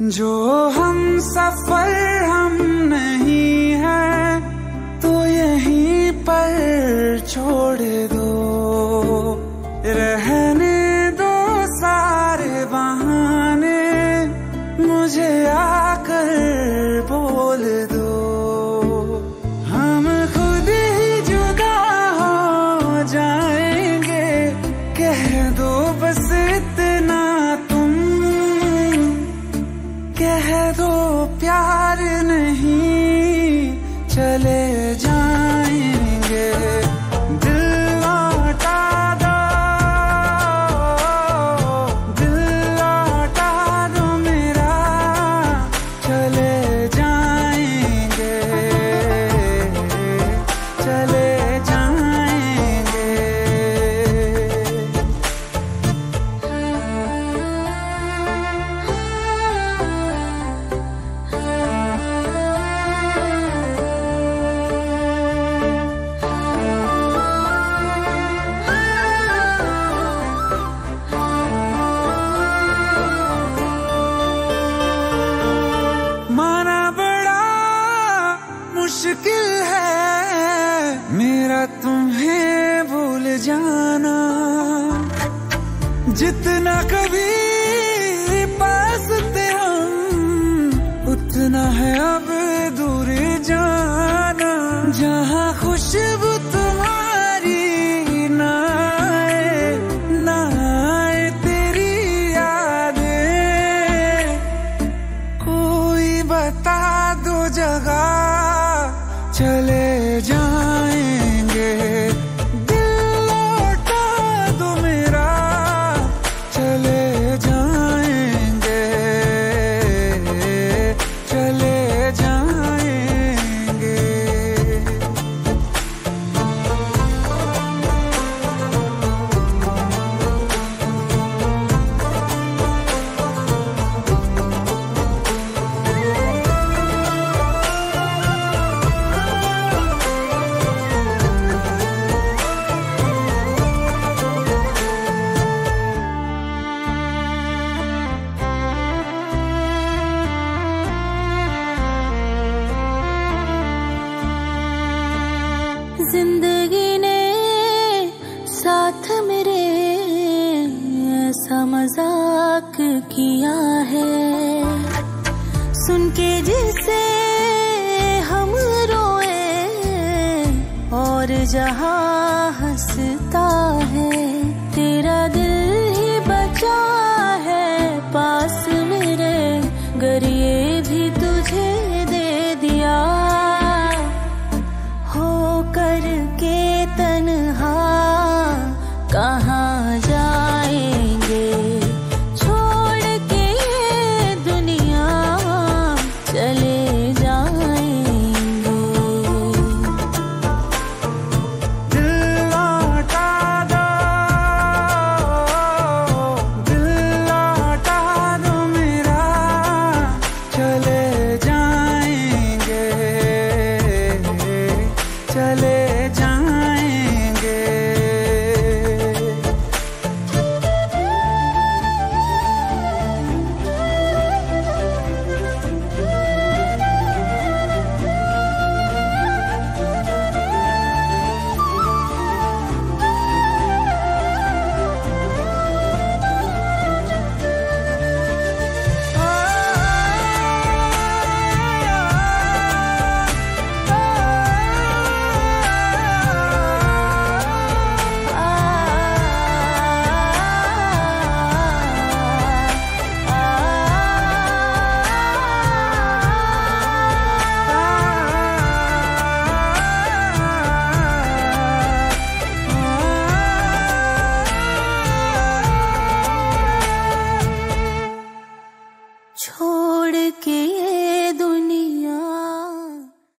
जो हम सफर हम नहीं है तो यहीं पर छोड़ दो, रहने दो सारे बहाने, मुझे आकर बोल दो। हम खुद ही जुदा हो जाएंगे, कह दो बस इतना तुम, कह दो प्यार नहीं चले जाएंगे। दिल लौटा दो, दिल लौटा दो मेरा, चले जाएंगे, चले जाएंगे। माना बड़ा मुश्किल है मेरा तुम्हें भूल जाना, जितना कभी पास थे हम उतना है अब दूर जाना। जहाँ खुशबू तुम्हारी ना आए, ना आए तेरी यादें, कोई बता दो जगह चले जाएंगे। दिल लौटा दो मेरा, चले जाएंगे, चले जाएंगे। जिंदगी ने साथ मेरे ऐसा मजाक किया है, सुन के जिसे हम रोए और जहां हंसता है।